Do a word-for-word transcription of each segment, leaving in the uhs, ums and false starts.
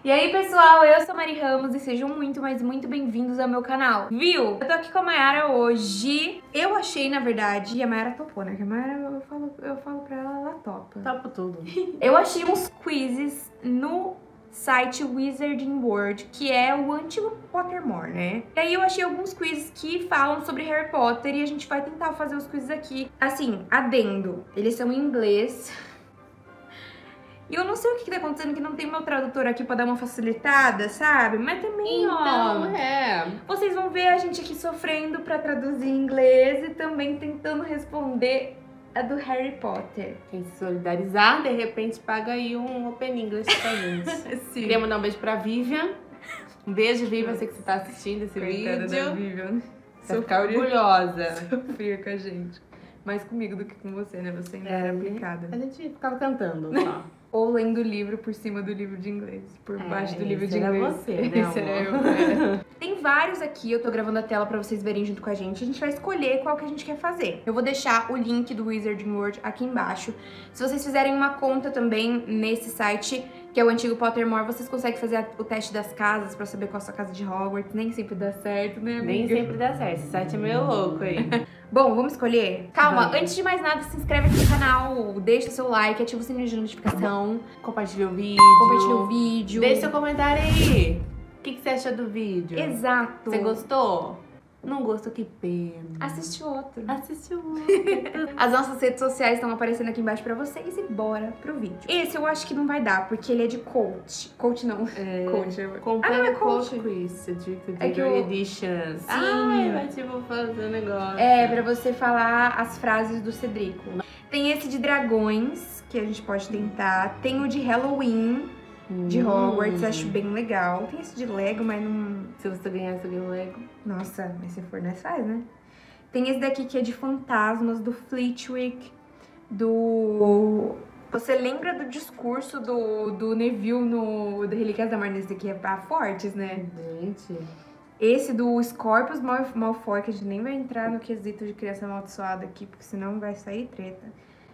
E aí, pessoal, eu sou a Mari Ramos e sejam muito, mas muito bem-vindos ao meu canal. Viu? Eu tô aqui com a Mayara hoje. Eu achei, na verdade, e a Mayara topou, né? Que a Mayara, eu falo, eu falo pra ela, ela topa. Topa tudo. Eu achei uns quizzes no site Wizarding World, que é o antigo Pottermore, né? E aí eu achei alguns quizzes que falam sobre Harry Potter e a gente vai tentar fazer os quizzes aqui. Assim, adendo, eles são em inglês. E eu não sei o que, que tá acontecendo, que não tem meu tradutor aqui pra dar uma facilitada, sabe? Mas também, Então, ó... é... Vocês vão ver a gente aqui sofrendo pra traduzir em inglês e também tentando responder a do Harry Potter. Quem se solidarizar, de repente, paga aí um Open English pra gente. Sim. Queria mandar um beijo pra Vivian. Um beijo, Vivian, eu sei que você tá assistindo esse Coitada vídeo. da Vivian. Vai ficar orgulhosa. Sofria com a gente. Mais comigo do que com você, né? Você ainda era aplicada. A gente ficava cantando só. Ou lendo o livro por cima do livro de inglês. Por É, baixo do livro de esse era inglês. você, né, Esse era eu. amor? É. Tem vários aqui, eu tô gravando a tela pra vocês verem junto com a gente. A gente vai escolher qual que a gente quer fazer. Eu vou deixar o link do Wizarding World aqui embaixo. Se vocês fizerem uma conta também nesse site, que é o antigo Pottermore, vocês conseguem fazer o teste das casas pra saber qual é a sua casa de Hogwarts. Nem sempre dá certo, né, amiga? Nem sempre dá certo. Esse site é meio louco aí. Bom, vamos escolher? Calma, Vamos. antes de mais nada, se inscreve aqui no canal, deixa o seu like, ativa o sininho de notificação, Compartilha o vídeo. compartilha o vídeo. Deixa seu comentário aí. O que, que você achou do vídeo? Exato. Você gostou? Não gostou, que pena. Assiste outro. Assiste o As nossas redes sociais estão aparecendo aqui embaixo pra vocês e bora pro vídeo. Esse eu acho que não vai dar, porque ele é de coach. Coach não. É, Coach. eu- Comprei Ah, não é o Coach coach. Quiz, de É que o- Editions. Sim. Ai, vai tipo fazer um negócio. É, pra você falar as frases do Cedrico. Tem esse de dragões, que a gente pode tentar. Tem o de Halloween, de Hum. Hogwarts, acho bem legal. Tem esse de Lego, mas não... Se você ganhar, você ganha o Lego. Nossa, mas se for, nós faz, né? Tem esse daqui que é de fantasmas, do Flitwick, do... Você lembra do discurso do, do Neville no do Relíquias da Morte? Esse daqui é pra fortes, né? Gente. Esse do Scorpius Mal- Malfoy, que a gente nem vai entrar no quesito de criação amaldiçoada aqui, porque senão vai sair treta.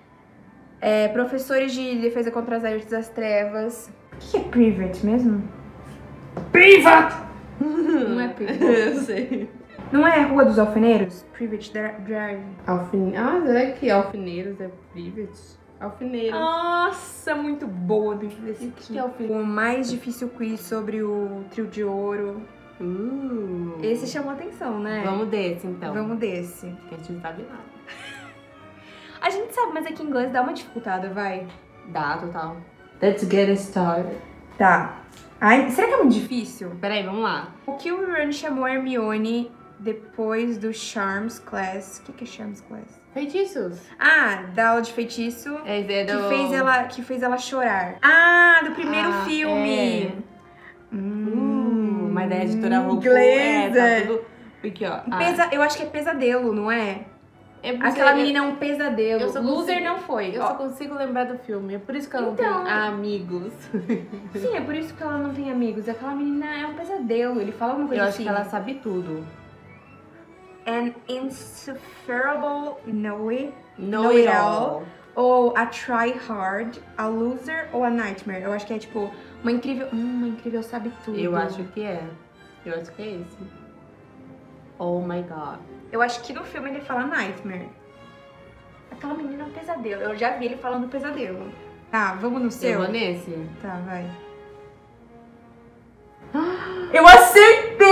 É, professores de defesa contra as artes das trevas. O que é Privet mesmo? Privet! Não é Privet. Eu sei. Não é Rua dos Alfeneiros? Privet Dra- Drive. Alfine... Ah, será que alfineiros é privet? Alfineiro. Nossa, muito boa dentro desse O que é alfineiro? O mais difícil quiz sobre o trio de ouro. Uh. Esse chamou atenção, né? Vamos desse, então. Vamos desse. Que a gente não sabe nada. A gente sabe, mas aqui em inglês dá uma dificultada, vai. Dá, total. Let's get it started. Tá. Ai, será que é muito difícil? Peraí, vamos lá. O que o Ron chamou a Hermione depois do Charms Class? O que, que é Charms Class? Feitiços. Ah, da aula de feitiço. É, é Que do... fez, ela, que fez ela chorar. Ah, do primeiro Ah, filme. é. Hum, Uh, mas da editora RuPaul. inglesa. É, tá tudo... Aqui, ó. Ah, Pesa... Eu acho que é pesadelo, não é? é porque Aquela eu- menina é um pesadelo. eu só Loser consigo- não foi. Eu Ó, só consigo lembrar do filme. É por isso que eu não Então. tenho amigos. sim, é por isso que ela não tem amigos. Aquela menina é um pesadelo. Ele fala uma coisa Eu acho assim. que ela sabe tudo. An insufferable know-it. Know, Know it it all. all. Ou a try-hard, a loser ou a nightmare. Eu acho que é tipo uma incrível... Hum, uma incrível sabe tudo. Eu acho que é. Eu acho que é esse. Oh my god. Eu acho que no filme ele fala nightmare. Aquela menina é um pesadelo. Eu já vi ele falando pesadelo. Tá, vamos no seu? Eu vou nesse? Tá, vai. Eu acertei!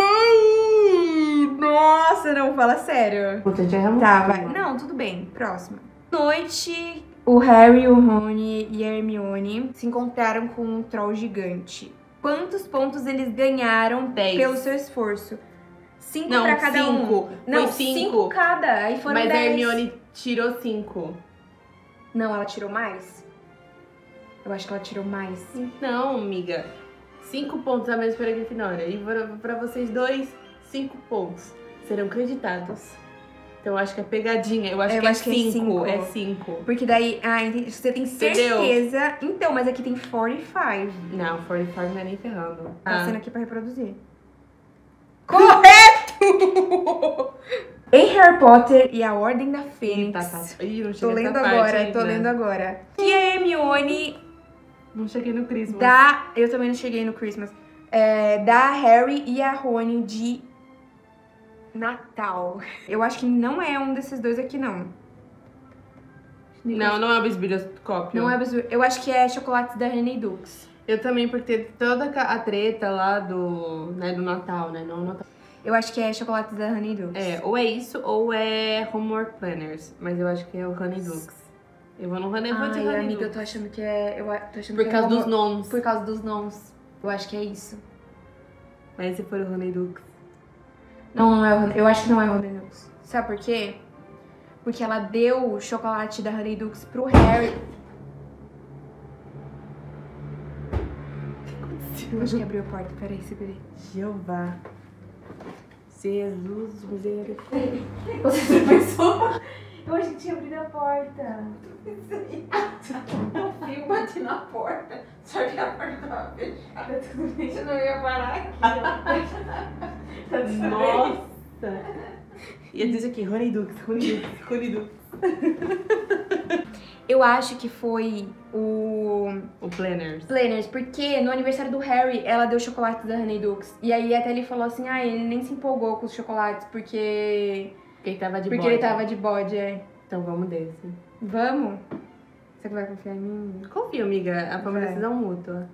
Nossa, não, fala sério. Puta, já erramos Tá, tudo. vai. Não, tudo bem. Próxima. Noite, o Harry, o Rony e a Hermione se encontraram com um troll gigante. Quantos pontos eles ganharam Dez. pelo seu esforço? Cinco Não, pra cada cinco. um. Não, Foi cinco. cinco cada. Aí foram Mas dez. a Hermione tirou cinco. Não, ela tirou mais? Eu acho que ela tirou mais. Não, amiga. Cinco pontos a menos para a Grifinória. E para, para vocês dois, cinco pontos. Serão creditados. Então eu acho que é pegadinha. Eu acho, Eu que, acho é que é cinco. cinco. É cinco. Porque daí, ah, entendi. Você tem Entendeu? certeza. Então, mas aqui tem quarenta e cinco. Não, quarenta e cinco não é nem ferrando. Tá Ah. sendo aqui pra reproduzir. Correto! Em Harry Potter e a Ordem da Fênix. Tá, tá. Ih, não Tô chega lendo nessa parte agora, ainda. tô lendo agora. Que a Hermione Não cheguei no Christmas. Da... Eu também não cheguei no Christmas. É, da Harry e a Rony de Natal. Eu acho que não é um desses dois aqui, não. Não, não é o bisbilhoscópio. Não é bisbilho. Eu acho que é chocolates da Honey Dukes. Eu também, porque teve toda a treta lá do, né, do Natal, né? Não, Natal. Eu acho que é chocolates da Honey Dukes. É, ou é isso, ou é Homework Planners. Mas eu acho que é o Honey Dukes. Eu vou no Honey Dukes. Ai, Honey amiga, Dukes. eu tô achando que é... Eu tô achando Por que causa é dos Homework- nomes. Por causa dos nomes. Eu acho que é isso. Mas se for o Honey Dukes. Não, não é o Honey... Eu acho que não é o Honey Dukes. Sabe por quê? Porque ela deu o chocolate da Honey Dukes pro Harry. Eu acho que abriu a porta. Peraí, segurei. Jeová. Jesus, misericórdia. Você pensou? Eu achei que tinha abrido a porta. O fio bati na porta, só que a porta tava fechada. Tudo bem. Eu não ia parar aqui. Tá tudo bem. Nossa. E eu disse aqui, Honey Dukes, Honey Dukes, Honey Dukes. Eu acho que foi o O Planners. Planners, porque no aniversário do Harry, ela deu chocolate da Honey Dukes. E aí até ele falou assim, ah, ele nem se empolgou com os chocolates, porque... Porque ele tava de Porque bode. ele tava de bode, é. Então vamos desse. Vamos? Você que vai confiar em mim? Confia, amiga. A família Vai. decisão mútua.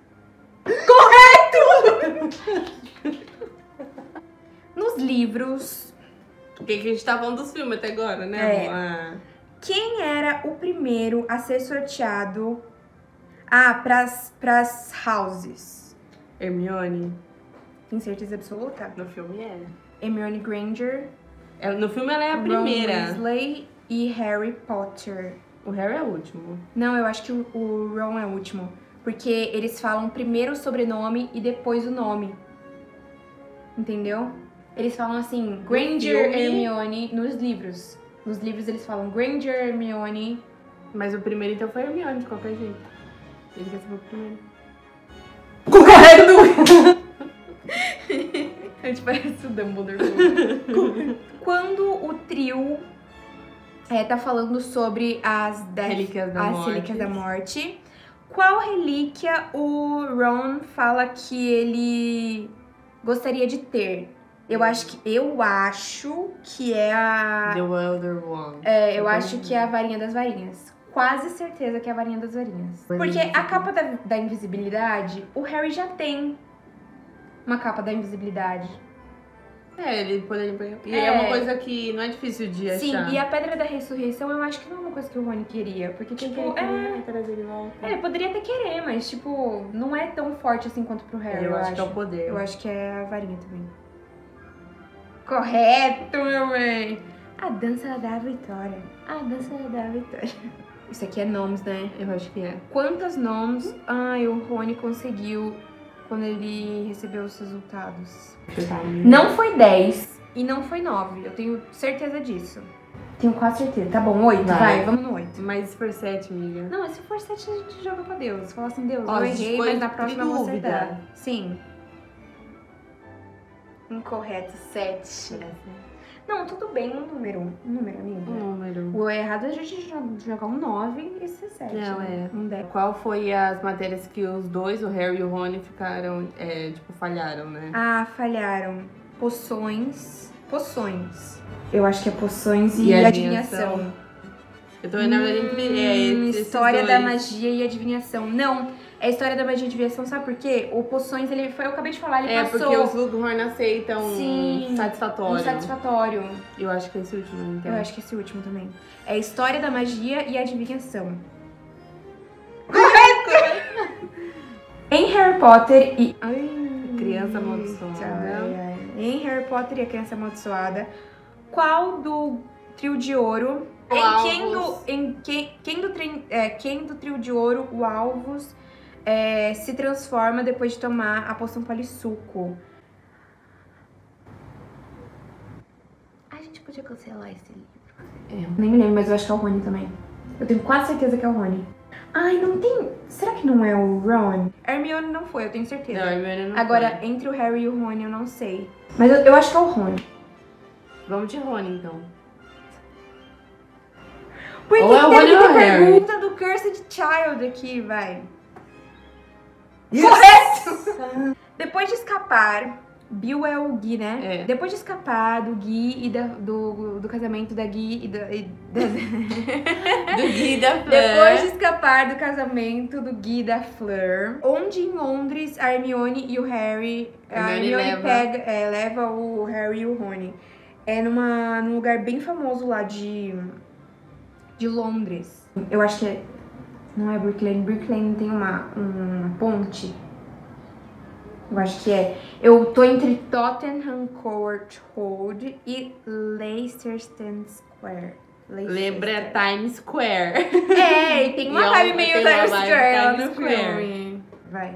Nos livros, Porque que a gente tá falando dos filmes até agora, né? É. Ah, quem era o primeiro a ser sorteado ah, pras, pras houses? Hermione. Tem certeza absoluta? No filme é. Hermione Granger, É, no filme ela é a Ron primeira. Weasley e Harry Potter. O Harry é o último. Não, eu acho que o, o Ron é o último. Porque eles falam primeiro o sobrenome e depois o nome. Entendeu? Eles falam assim, Granger, filme? Hermione, nos livros. Nos livros eles falam Granger, Hermione. Mas o primeiro então foi Hermione, de qualquer jeito. Ele quer ser o primeiro. Correto! A gente parece o Dumbledore. Quando o trio é, tá falando sobre as dez, Relíquias da as Morte. relíquias da morte, qual relíquia o Ron fala que ele gostaria de ter? Eu acho que eu acho que é a The Elder One. é, eu acho que é a varinha das varinhas. Quase certeza que é a varinha das varinhas. Porque a capa da, da invisibilidade, o Harry já tem uma capa da invisibilidade. É, ele poderia pegar. E É. é. uma coisa que não é difícil de Sim, achar. e a Pedra da Ressurreição eu acho que não é uma coisa que o Rony queria. Porque, tipo, Tipo, é, é, trazer de volta. é, ele poderia até querer, mas, tipo, não é tão forte assim quanto pro Harry, eu, eu, acho que é o poder. Eu acho que é a varinha também. Correto, meu bem! A dança da vitória. A dança da vitória. Isso aqui é nomes, né? Eu acho que é. Quantos nomes ai, o Rony conseguiu quando ele recebeu os resultados? Não foi dez e não foi nove. Eu tenho certeza disso. Tenho quase certeza. Tá bom, oito. Vai, Vai. vamos no oito. Mas se for sete, amiga. Não, se for sete, a gente joga pra Deus. Fala assim, Deus, Ó, eu a gente errei, foi mas na entre próxima eu vou dúvida. acertar. Sim. Incorreto, sete. Não, tudo bem, um número. Um número, amiga. Um número. O errado é a gente jo- jogar um nove e ser sete. Não, né? é. Um dez. Qual foi as matérias que os dois, o Harry e o Rony, ficaram, é, tipo, falharam, né? Ah, falharam. Poções. Poções. Eu acho que é poções e, E adivinhação. adivinhação. Eu tô na verdade entre é, Hum, esses história dois. da magia e adivinhação. Não, é história da magia e adivinhação, sabe por quê? O Poções, ele foi, eu acabei de falar, ele É, passou porque os Slughorn aceitam Sim, satisfatório. insatisfatório. Eu acho que é esse último, então. Eu acho que esse último também. É história da magia e adivinhação. Correto! Em Harry Potter e... Ai, Criança Amaldiçoada. ai, ai. Em Harry Potter e a Criança Amaldiçoada, qual do trio de ouro... O Em quem do, Alvos. em quem, quem, do trin- é, quem do trio de ouro, o Alvos, é, se transforma depois de tomar a poção Polissuco? A gente podia cancelar esse livro. É. Nem me lembro, mas eu acho que é o Rony também. Eu tenho quase certeza que é o Rony. Ai, não tem... Será que não é o Ron? Hermione não foi, eu tenho certeza. Não, a Hermione não Agora, foi. entre o Harry e o Rony, eu não sei. Mas eu, eu acho que é o Rony. Vamos de Rony, então. Por que Ou é que o teve Rony que ou ter o Harry? pergunta do Cursed Child aqui, vai? Correto! Depois de escapar, Bill é o Gui, né? É. Depois de escapar do Gui e da- do, do casamento da Gui e da... e da- Do Gui e da Fleur. Depois de escapar do casamento do Gui e da Fleur, onde em Londres a Hermione e o Harry... A Hermione Hermione leva. pega, é, leva o Harry e o Rony. É numa, num lugar bem famoso lá de, de Londres. Eu acho que é... Não é Brick Lane. Brick Lane tem uma, uma ponte. Eu acho que é. Eu tô entre Tottenham Court Road e Leicester Square. Leicester. Lembra Times Square. É, e tem uma E é um- vibe meio tem uma Times vibe Square lá Times no Square. filme. Vai.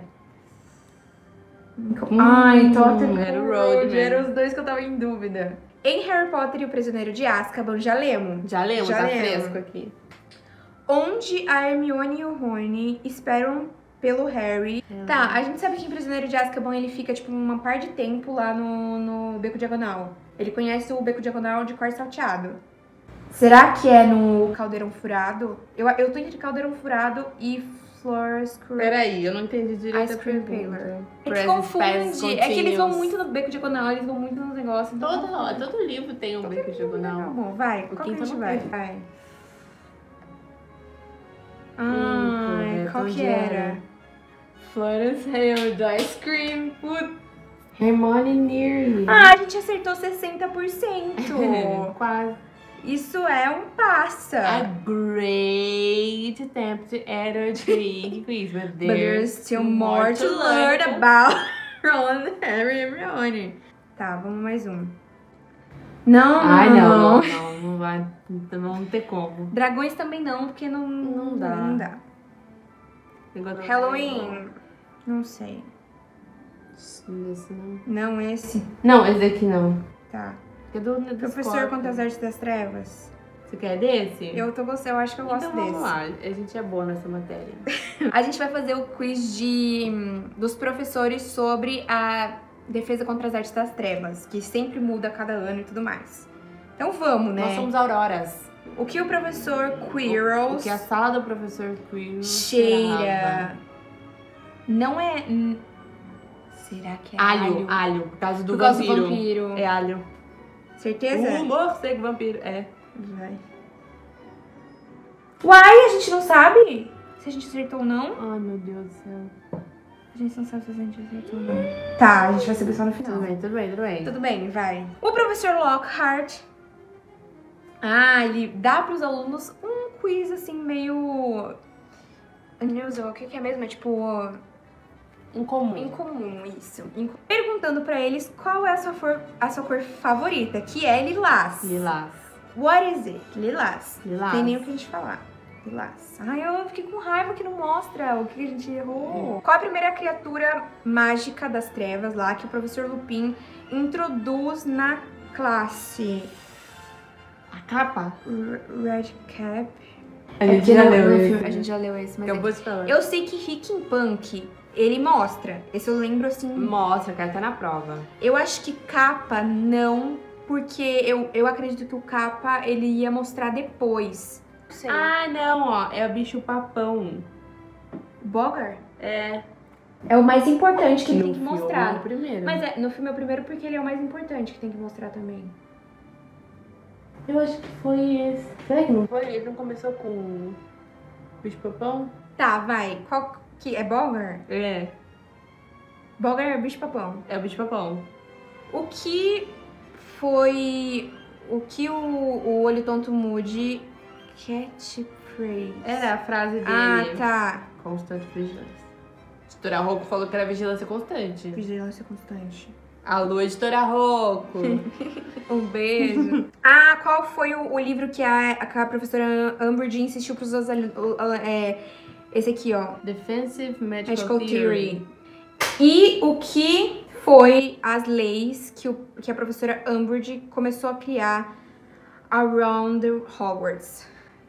Hum, Ai, Tottenham era o Court Road Road. mesmo. Eram os dois que eu tava em dúvida. Em Harry Potter e o Prisioneiro de Azkaban, já lemos. Já lembro, Já tá lemos. fresco aqui. Onde a Hermione e o Rony esperam pelo Harry. Tá, a gente sabe que em Prisioneiro de Azkaban ele fica, tipo, uma par de tempo lá no, no Beco Diagonal. Ele conhece o Beco Diagonal de cor salteado. Será que é no Caldeirão Furado? Eu, eu tô entre Caldeirão Furado e Flores Cru... Peraí, eu não entendi direito Ice a Cream pergunta. Parlor. É que Present, past, confunde. É que eles vão continuous. muito no Beco Diagonal, eles vão muito nos negócios. Então Todo, confunde. todo livro tem um beco Tá diagonal. bom, vai. Qual que a quinto gente não vai? tem. Vai. Hum, Ai, correto, qual onde que era? era? Florence Hill, do Ice Cream. Put... Hermione Nearly. Ah, a gente acertou sessenta por cento. Quase. Isso é um passa. A great attempt to enter a trick quiz, but But there's still more to learn about Ron, Harry e Hermione. Tá, vamos mais um. Não, Ai, não, não, não, não vai, não tem como. Dragões também não, porque não, Não dá. Não dá. Negócio- Halloween, não sei. Esse não. Não esse. Não, esse aqui não. Tá. É do, do Professor Scorpion. contra as artes das trevas. Você quer desse? Eu tô gostando, eu acho que eu gosto então vamos desse. lá, a gente é boa nessa matéria. A gente vai fazer o quiz de, dos professores sobre a defesa contra as artes das trevas, que sempre muda a cada ano e tudo mais. Então vamos, né? Nós somos auroras. O que o professor O Quirrell que a sala do professor Quirrell cheira? Não é... hum, Será que é Alho, alho? alho, por causa do Por causa vampiro. do vampiro. É alho. Certeza? O morcego vampiro, é. Vai. Uai, a gente não sabe se a gente acertou ou não. Ai, meu Deus do céu. A gente não sabe se a gente acertou ou não. Tá, a gente vai saber só no final. Tudo bem, tudo bem, tudo bem. Tudo bem, vai. O professor Lockhart, ah, ele dá pros alunos um quiz assim meio unusual. O que que é mesmo? É tipo Incomum. incomum, isso. Inco- Perguntando pra eles qual é a sua, for- a sua cor favorita, que é lilás. Lilás. What is it? Lilás. Lilás. Tem nem o que a gente falar. Lilás. Ai, eu fiquei com raiva que não mostra o que a gente errou. Qual a primeira criatura mágica das trevas lá que o professor Lupin introduz na classe? A capa? R- Red Cap. A É gente porque já no- leu no esse. filme- A gente já leu esse, mas Eu é- vou te falar. eu sei que Rick Punk, ele mostra. Esse eu lembro assim. Mostra, cara, tá na prova. Eu acho que capa não, porque eu, eu acredito que o capa ele ia mostrar depois. Não sei. Ah, não, ó. É o bicho papão. Bogar? É. É o mais importante que ele No tem que filme, mostrar. no primeiro. Mas é, no filme é o primeiro porque ele é o mais importante que tem que mostrar também. Eu acho que foi esse. Será que não foi? Ele não começou com o bicho papão? Tá, vai. Qual que é Bogar? É. Bogar é bicho papão. É o bicho papão. O que foi o que o, o Olho Tonto Mude catchphrase? Era a frase dele. Ah, tá. Constante vigilância. Editora Rocco falou que era vigilância constante. Vigilância constante. Alô, Editora Rocco. Um beijo. Ah, qual foi o, o livro que a, que a professora Umbridge insistiu pros seus alunos? É, esse aqui, ó. Defensive Magical, Magical Theory. Theory. E o que foi as leis que, o, que a professora Umbridge começou a criar around the Hogwarts?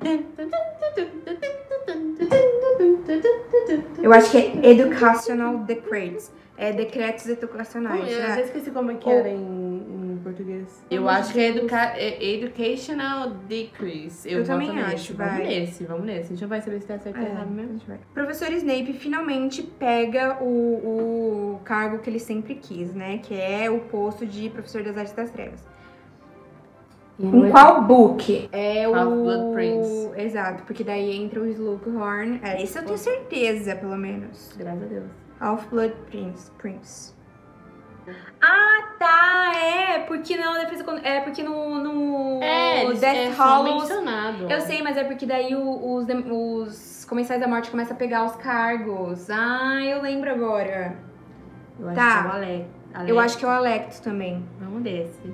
Eu acho que é Educational Decrees. É decretos educacionais. Eu né? até esqueci como é que Ou- era em, em português. Eu acho que é, educa é Educational Decrease. Eu, Eu também voto nesse. acho, Vamos vai. nesse, vamos nesse. A gente não vai saber se tá certo ou É, errado mesmo. Professor Snape finalmente pega o, o cargo que ele sempre quis, né? Que é o posto de professor das artes das trevas. Com qual book? É o... Half-Blood Prince. Exato, porque daí entra o Slughorn. É, isso eu tenho certeza, pelo menos. Graças a Deus. Half-Blood Prince. Prince. Ah, tá, é, porque não, defesa contra- é porque no, no É, eles- Death é só Hallows, mencionado. eu sei, mas é porque daí o- os, dem- os Comensais da Morte começam a pegar os cargos. Ah, eu lembro agora. Eu acho Tá. que é o Ale. Ale. Eu acho que é o Alecto também. Vamos desse.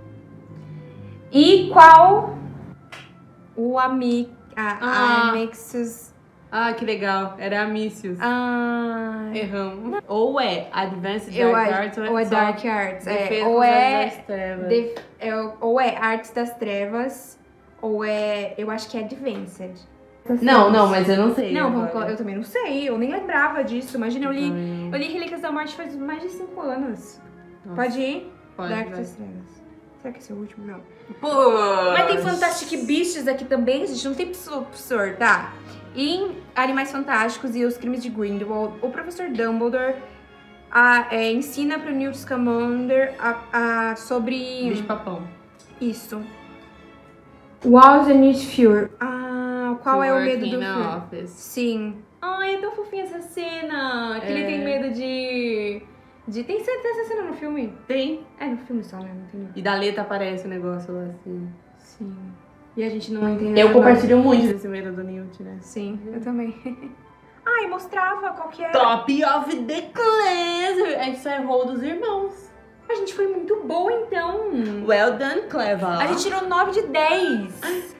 E qual o Ami... A, Ah. Amixus... Ah, que legal. Era Amicius. Ah, Erramos. Ou é Advanced eu Dark acho, Arts ou é só Dark Arts, é, Defesa ou contra é, as trevas. def- é, ou é Artes das Trevas, ou é, eu acho que é Advanced. Não, não, mas eu não sei. Não, vamos agora. colo- eu também não sei, eu nem lembrava disso. Imagina, eu li, Então, eu li Relíquias da Morte faz mais de cinco anos. Nossa. Pode ir? Pode, Dark vai. das Trevas. Será que esse é o último? Não. Pô! Mas tem Fantastic Beasts aqui também, a gente não tem professor, tá? E em Animais Fantásticos e os Crimes de Grindelwald, o professor Dumbledore a- é, ensina pro Newt Scamander a, a- sobre Bicho papão. isso. What's the need fear? Ah, qual é o medo do Working in fear? office. Sim. Ai, é tão fofinha essa cena. Que ele É. tem medo de... de... Tem certeza essa cena no filme? Tem. É, no filme só, né? Não tem... E da letra aparece o negócio lá assim. Sim. E a gente não entende Eu nada. compartilho muito desse medo do Newt, né? Sim, eu também. Ai, mostrava qual que era. Top of the class! A gente só errou dos irmãos. A gente foi muito boa, então. Well done, Clever. A gente tirou nove de dez.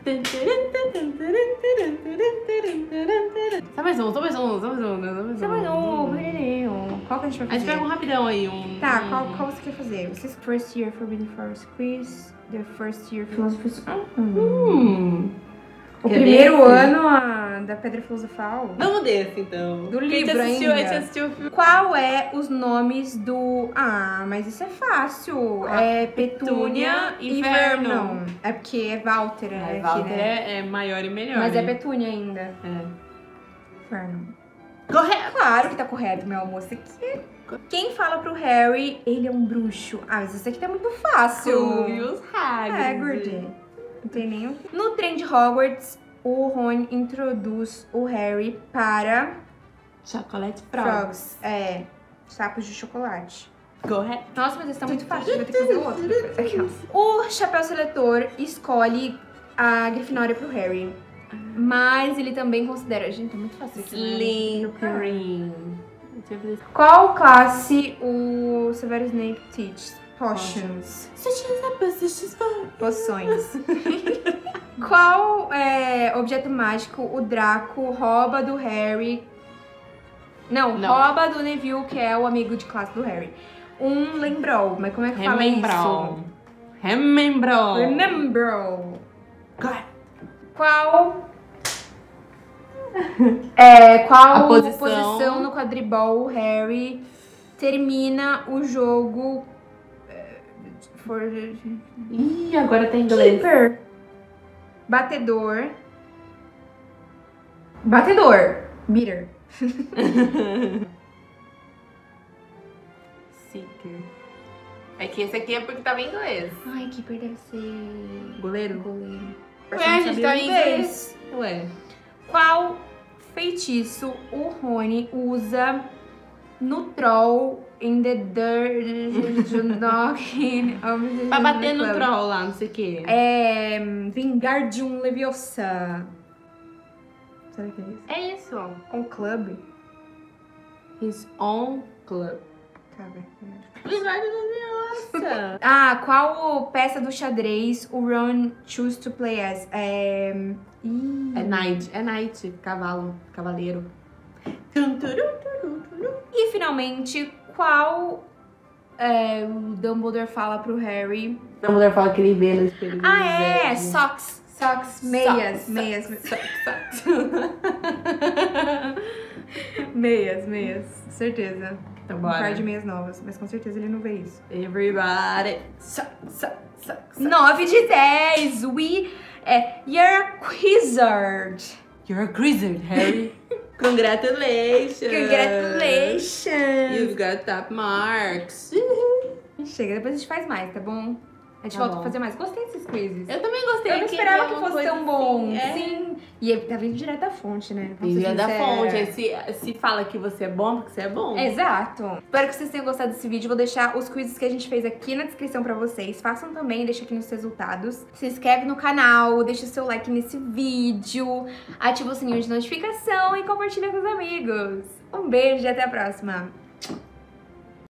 Só mais um, só mais um, só mais um, só mais um. Você vai no Brilhinho. Qual que a gente vai A gente fazer? pega um rapidão aí, um... Tá, um- qual, qual você quer fazer? Vocês First Year Forbidden Forest Quiz, The First Year Philosophy... Hum. O Quer primeiro desse? ano a, da Pedra Filosofal. Vamos desse, então. Do Quem livro assistiu, ainda. A gente assistiu o filme. Qual é os nomes do... Ah, mas isso é fácil. Ah, é Petúnia e e Vernon. Vernon. É porque é Walter, né? É, aqui, Walter né? é, é maior e melhor. Mas né? é Petúnia ainda. É. Vernon. Correto! Claro que tá correto, meu amor. Isso aqui... Quem fala pro Harry, ele é um bruxo. Ah, mas isso aqui tá muito fácil. Rubius Hagrid. Hagrid. Não tem nenhum. No trem de Hogwarts, o Ron introduz o Harry para Chocolate Frogs. frogs. É, sapos de chocolate. Correto. Nossa, mas isso tá muito fácil. Vai ter que fazer outro depois. Aqui, ó. O Chapéu Seletor escolhe a Grifinória pro Harry. Mas ele também considera... Gente, tá muito fácil aqui. né? Slytherin. Deixa eu ver. Qual classe o Severus Snape teaches? Potions. Poções. Qual é, objeto mágico o Draco rouba do Harry? Não, Não. rouba do Neville, que é o amigo de classe do Harry. Um lembrou, mas como é que fala Remembrou. isso? Remembrou. Remembrou. Correto. Qual... É, qual A posição. posição no quadribol o Harry termina o jogo... é, For... Ih, agora tá em inglês. Keeper. Batedor. Batedor. Beater. Seeker. É que esse aqui é porque tava em inglês. Ai, Keeper deve ser... Goleiro? Goleiro. Ué, a gente tá em inglês. Ué. Qual feitiço o Rony usa no Troll in the Dirt Knocking of Pra bater no Club? troll lá, não sei o quê. É... Wingardium Leviosa. Será que é isso? É isso. Um club? His own club. Tá, velho. Nossa. Ah, qual peça do xadrez o Ron choose to play as? É... Ih. É knight. É knight. Cavalo. Cavaleiro. E finalmente, qual é, o Dumbledore fala pro Harry? A mulher fala que ele vê no espelho. do Ah, é! Zé. Socks. Socks. Meias. Socks, Meias. socks, socks. Meias, meias. Certeza. Então um bora. par de meias novas, mas com certeza ele não vê isso. Everybody. Suck, suck, suck, suck. nove de dez! We... É, you're a wizard! You're a grizzard, Harry. Congratulations. Congratulations! You've got top marks. Chega, depois a gente faz mais, tá bom? A gente Tá volta bom. a fazer mais. Gostei desses quizzes. Eu também gostei. Eu não aqui, esperava é que uma fosse coisa tão bom. assim, é. Sim. E ele tá vindo direto da fonte, né? Vamos ser Filha da sincera. fonte. Aí se, se fala que você é bom, porque você é bom. Exato. Espero que vocês tenham gostado desse vídeo. Vou deixar os quizzes que a gente fez aqui na descrição pra vocês. Façam também, deixa aqui nos resultados. Se inscreve no canal, deixa o seu like nesse vídeo, ativa o sininho de notificação e compartilha com os amigos. Um beijo e até a próxima.